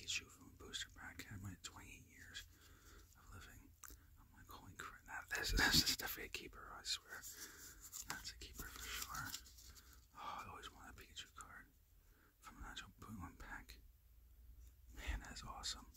Pikachu from a booster pack. I had my 28 years of living. I'm like, holy crap. Now, this is definitely a keeper, I swear. That's a keeper for sure. Oh, I always wanted a Pikachu card from an actual Pokemon pack. Man, that's awesome.